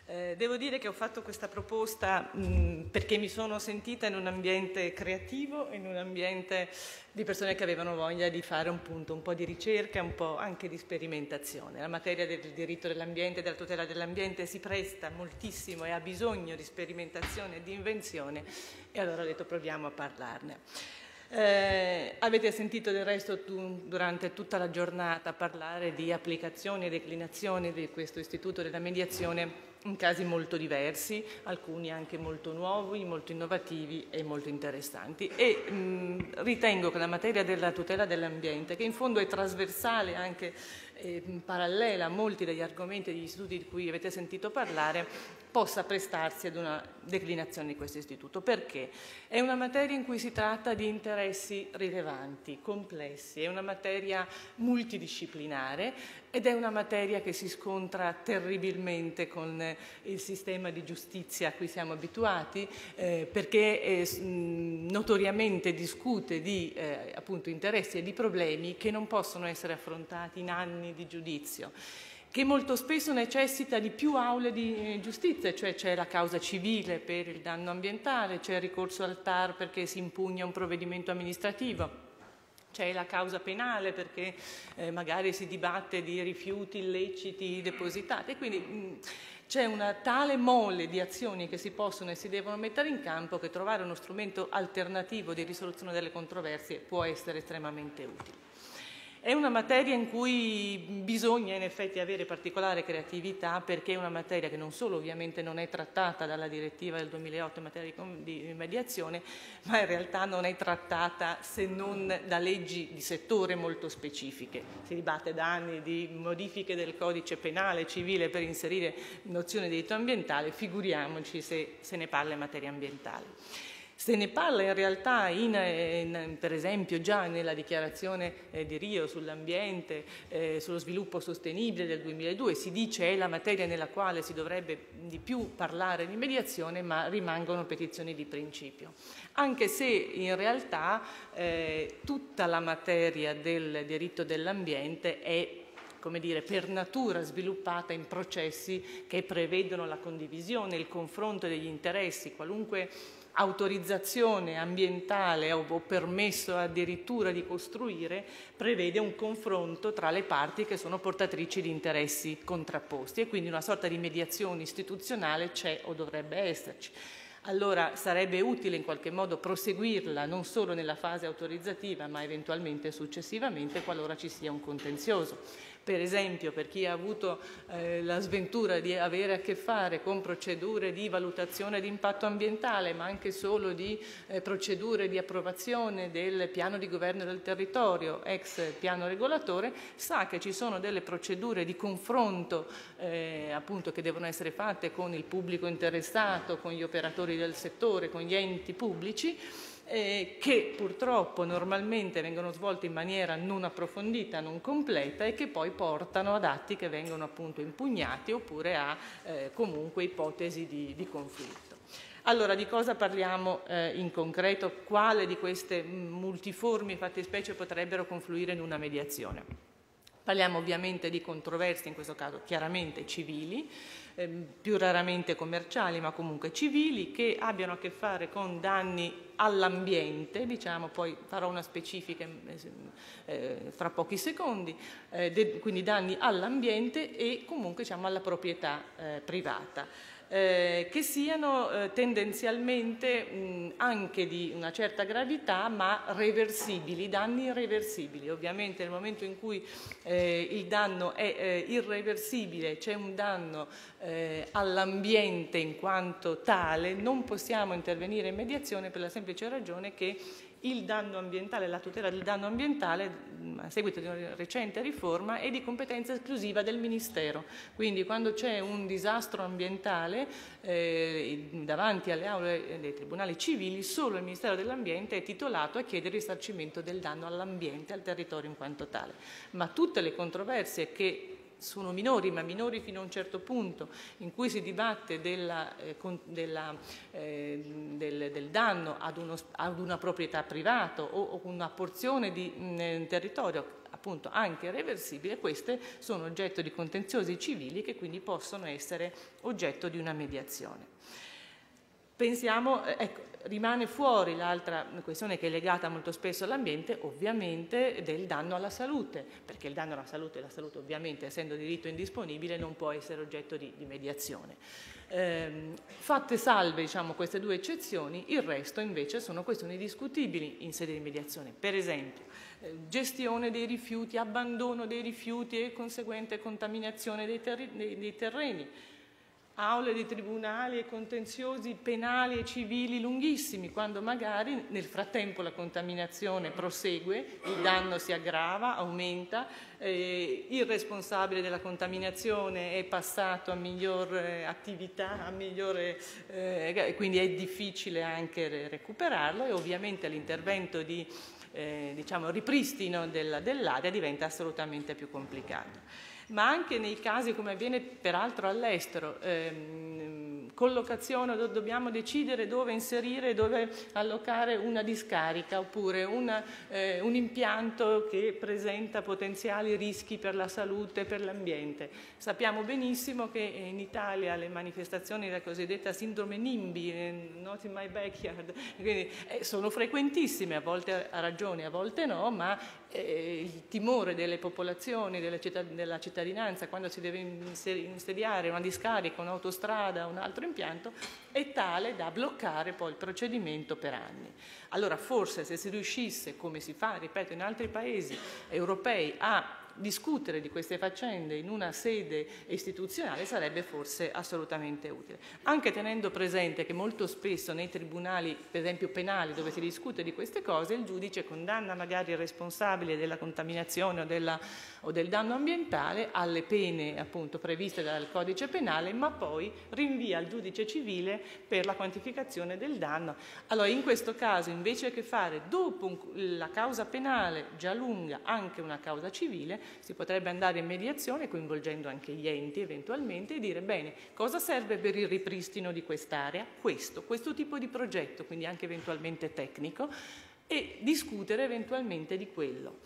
Devo dire che ho fatto questa proposta perché mi sono sentita in un ambiente creativo, in un ambiente di persone che avevano voglia di fare un po' di ricerca, un po' anche di sperimentazione. La materia del diritto dell'ambiente e della tutela dell'ambiente si presta moltissimo e ha bisogno di sperimentazione e di invenzione, e allora ho detto proviamo a parlarne. Avete sentito del resto durante tutta la giornata parlare di applicazioni e declinazioni di questo istituto della mediazione in casi molto diversi, alcuni anche molto nuovi, molto innovativi e molto interessanti. E ritengo che la materia della tutela dell'ambiente, che in fondo è trasversale anche parallela a molti degli argomenti degli istituti di cui avete sentito parlare, possa prestarsi ad una declinazione di questo istituto. Perché? È una materia in cui si tratta di interessi rilevanti, complessi, è una materia multidisciplinare ed è una materia che si scontra terribilmente con il sistema di giustizia a cui siamo abituati, perché notoriamente discute di appunto interessi e di problemi che non possono essere affrontati in anni di giudizio, che molto spesso necessita di più aule di giustizia, cioè c'è la causa civile per il danno ambientale, c'è il ricorso al TAR perché si impugna un provvedimento amministrativo, c'è la causa penale perché magari si dibatte di rifiuti illeciti depositati, e quindi c'è una tale mole di azioni che si possono e si devono mettere in campo che trovare uno strumento alternativo di risoluzione delle controversie può essere estremamente utile. È una materia in cui bisogna in effetti avere particolare creatività, perché è una materia che non solo ovviamente non è trattata dalla direttiva del 2008 in materia di mediazione, ma in realtà non è trattata se non da leggi di settore molto specifiche. Si dibatte da anni di modifiche del codice penale civile per inserire nozioni di diritto ambientale, figuriamoci se se ne parla in materia ambientale. Se ne parla in realtà, per esempio, già nella dichiarazione di Rio sull'ambiente, sullo sviluppo sostenibile del 2002, si dice è la materia nella quale si dovrebbe di più parlare di mediazione, ma rimangono petizioni di principio. Anche se in realtà tutta la materia del diritto dell'ambiente è, come dire, per natura sviluppata in processi che prevedono la condivisione, il confronto degli interessi. Qualunque autorizzazione ambientale o permesso addirittura di costruire prevede un confronto tra le parti che sono portatrici di interessi contrapposti, e quindi una sorta di mediazione istituzionale c'è o dovrebbe esserci. Allora sarebbe utile in qualche modo proseguirla non solo nella fase autorizzativa, ma eventualmente successivamente qualora ci sia un contenzioso. Per esempio, per chi ha avuto la sventura di avere a che fare con procedure di valutazione di impatto ambientale, ma anche solo di procedure di approvazione del piano di governo del territorio, ex piano regolatore, sa che ci sono delle procedure di confronto appunto che devono essere fatte con il pubblico interessato, con gli operatori del settore, con gli enti pubblici, che purtroppo normalmente vengono svolte in maniera non approfondita, non completa, e che poi portano ad atti che vengono appunto impugnati oppure a comunque ipotesi di conflitto. Allora, di cosa parliamo in concreto? Quale di queste multiformi fattispecie potrebbero confluire in una mediazione? Parliamo ovviamente di controversie, in questo caso chiaramente civili, più raramente commerciali, ma comunque civili, che abbiano a che fare con danni all'ambiente, diciamo, poi farò una specifica fra pochi secondi, quindi danni all'ambiente e comunque diciamo alla proprietà privata. Che siano tendenzialmente anche di una certa gravità, ma reversibili, danni irreversibili. Ovviamente nel momento in cui il danno è irreversibile, c'è un danno all'ambiente in quanto tale, non possiamo intervenire in mediazione per la semplice ragione che il danno ambientale, la tutela del danno ambientale a seguito di una recente riforma è di competenza esclusiva del Ministero. Quindi quando c'è un disastro ambientale davanti alle aule dei tribunali civili, solo il Ministero dell'Ambiente è titolato a chiedere il risarcimento del danno all'ambiente, al territorio in quanto tale. Ma tutte le controversie che sono minori, ma minori fino a un certo punto, in cui si dibatte del danno ad una proprietà privata o una porzione di territorio appunto anche reversibile, queste sono oggetto di contenziosi civili che quindi possono essere oggetto di una mediazione. Pensiamo, ecco, rimane fuori l'altra questione che è legata molto spesso all'ambiente, ovviamente del danno alla salute, perché il danno alla salute, la salute ovviamente essendo diritto indisponibile non può essere oggetto di mediazione. Fatte salve, diciamo, queste due eccezioni, il resto invece sono questioni discutibili in sede di mediazione. Per esempio, gestione dei rifiuti, abbandono dei rifiuti e conseguente contaminazione dei terreni, aule di tribunali e contenziosi penali e civili lunghissimi, quando magari nel frattempo la contaminazione prosegue, il danno si aggrava, aumenta, il responsabile della contaminazione è passato a miglior attività, quindi è difficile anche recuperarlo, e ovviamente l'intervento di diciamo, ripristino dell'area diventa assolutamente più complicato. Ma anche nei casi, come avviene peraltro all'estero, collocazione, dobbiamo decidere dove inserire, dove allocare una discarica oppure un impianto che presenta potenziali rischi per la salute e per l'ambiente. Sappiamo benissimo che in Italia le manifestazioni della cosiddetta sindrome NIMBY, not in my backyard, quindi, sono frequentissime, a volte a ragione, a volte no, ma il timore delle popolazioni, della cittadinanza, quando si deve insediare una discarica, un'autostrada, un altro impianto, è tale da bloccare poi il procedimento per anni. Allora forse se si riuscisse, come si fa, ripeto, in altri paesi europei, a discutere di queste faccende in una sede istituzionale sarebbe forse assolutamente utile, anche tenendo presente che molto spesso nei tribunali, per esempio penali, dove si discute di queste cose, il giudice condanna magari il responsabile della contaminazione o del danno ambientale alle pene appunto previste dal codice penale, ma poi rinvia al giudice civile per la quantificazione del danno. Allora in questo caso, invece che fare dopo la causa penale già lunga anche una causa civile, si potrebbe andare in mediazione coinvolgendo anche gli enti eventualmente e dire bene, cosa serve per il ripristino di quest'area? Questo tipo di progetto, quindi anche eventualmente tecnico, e discutere eventualmente di quello.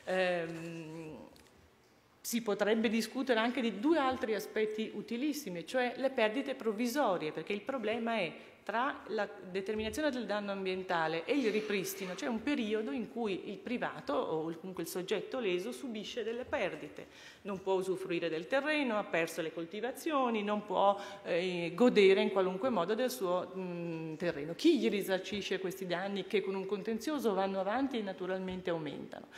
Si potrebbe discutere anche di due altri aspetti utilissimi, cioè le perdite provvisorie, perché il problema è tra la determinazione del danno ambientale e il ripristino c'è un periodo in cui il privato o comunque il soggetto leso subisce delle perdite, non può usufruire del terreno, ha perso le coltivazioni, non può godere in qualunque modo del suo terreno. Chi gli risarcisce questi danni che con un contenzioso vanno avanti e naturalmente aumentano?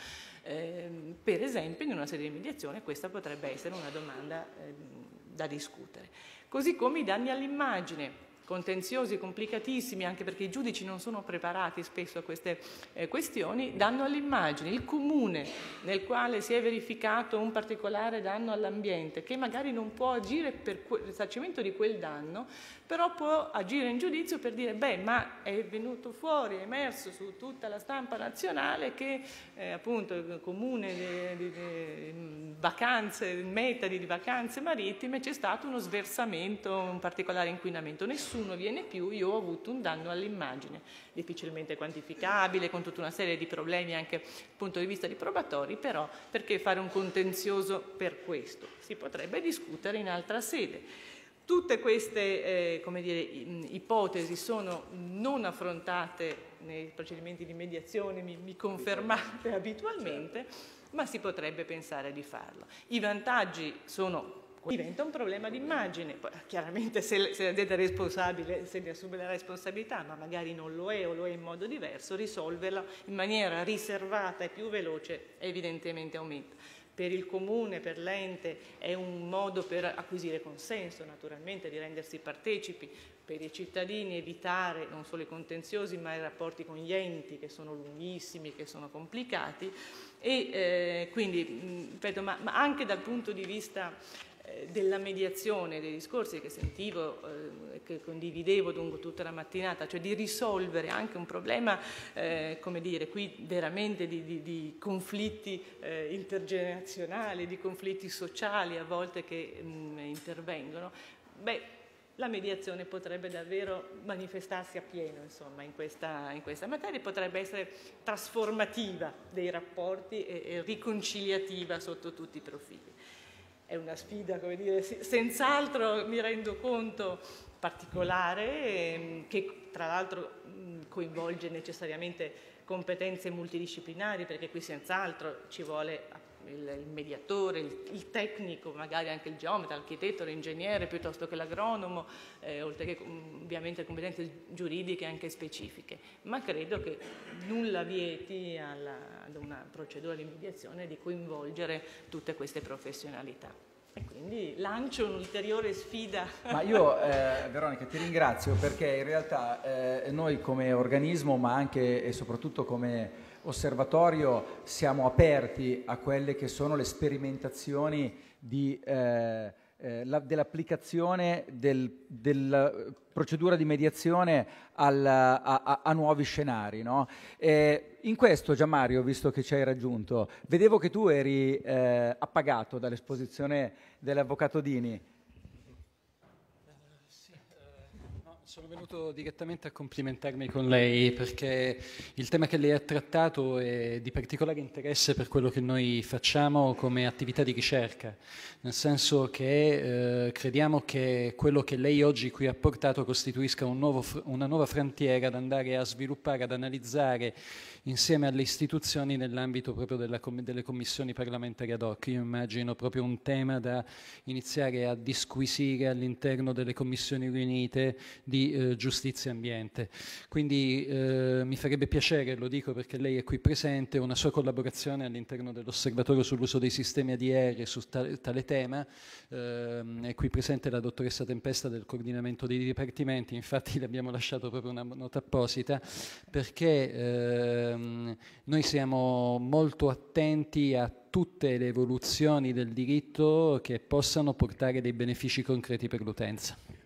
Per esempio in una sede di mediazione questa potrebbe essere una domanda da discutere. Così come i danni all'immagine, contenziosi complicatissimi anche perché i giudici non sono preparati spesso a queste questioni, danno all'immagine. Il comune nel quale si è verificato un particolare danno all'ambiente che magari non può agire per il risarcimento di quel danno, però può agire in giudizio per dire beh, ma è venuto fuori, è emerso su tutta la stampa nazionale che appunto il comune di vacanze, metodi di vacanze marittime, c'è stato uno sversamento, un particolare inquinamento. Nessuno viene più, io ho avuto un danno all'immagine, difficilmente quantificabile, con tutta una serie di problemi anche dal punto di vista di probatori, però perché fare un contenzioso per questo? Si potrebbe discutere in altra sede. Tutte queste come dire, ipotesi sono non affrontate nei procedimenti di mediazione, mi confermate abitualmente, ma si potrebbe pensare di farlo. I vantaggi sono diventa un problema di immagine, poi, chiaramente se l'azienda è responsabile se ne assume la responsabilità, ma magari non lo è o lo è in modo diverso, risolverla in maniera riservata e più veloce evidentemente aumenta. Per il comune, per l'ente è un modo per acquisire consenso naturalmente, di rendersi partecipi, per i cittadini evitare non solo i contenziosi ma i rapporti con gli enti che sono lunghissimi, che sono complicati e quindi, ripeto, ma anche dal punto di vista della mediazione, dei discorsi che sentivo, che condividevo lungo tutta la mattinata, cioè di risolvere anche un problema, come dire, qui veramente di conflitti intergenerazionali, di conflitti sociali a volte che intervengono, beh, la mediazione potrebbe davvero manifestarsi appieno, insomma, in questa materia, potrebbe essere trasformativa dei rapporti e riconciliativa sotto tutti i profili. È una sfida, come dire, senz'altro mi rendo conto particolare, che tra l'altro coinvolge necessariamente competenze multidisciplinari, perché qui senz'altro ci vuole il mediatore, il tecnico, magari anche il geometra, l'architetto, l'ingegnere, piuttosto che l'agronomo, oltre che ovviamente competenze giuridiche anche specifiche. Ma credo che nulla vieti ad una procedura di mediazione di coinvolgere tutte queste professionalità. E quindi lancio un'ulteriore sfida. Ma io, Veronica, ti ringrazio, perché in realtà noi come organismo, ma anche e soprattutto come osservatorio, siamo aperti a quelle che sono le sperimentazioni dell'applicazione della procedura di mediazione a nuovi scenari, no? In questo, Gianmario, visto che ci hai raggiunto, vedevo che tu eri appagato dall'esposizione dell'avvocato Dini. Sono venuto direttamente a complimentarmi con lei, perché il tema che lei ha trattato è di particolare interesse per quello che noi facciamo come attività di ricerca, nel senso che crediamo che quello che lei oggi qui ha portato costituisca una nuova frontiera da andare a sviluppare, ad analizzare insieme alle istituzioni nell'ambito proprio delle commissioni parlamentari ad hoc. Io immagino proprio un tema da iniziare a disquisire all'interno delle commissioni riunite di giustizia e ambiente. Quindi mi farebbe piacere, lo dico perché lei è qui presente, una sua collaborazione all'interno dell'Osservatorio sull'uso dei sistemi ADR su tale tema. È qui presente la dottoressa Tempesta del coordinamento dei dipartimenti, infatti le abbiamo lasciato proprio una nota apposita, perché noi siamo molto attenti a tutte le evoluzioni del diritto che possano portare dei benefici concreti per l'utenza.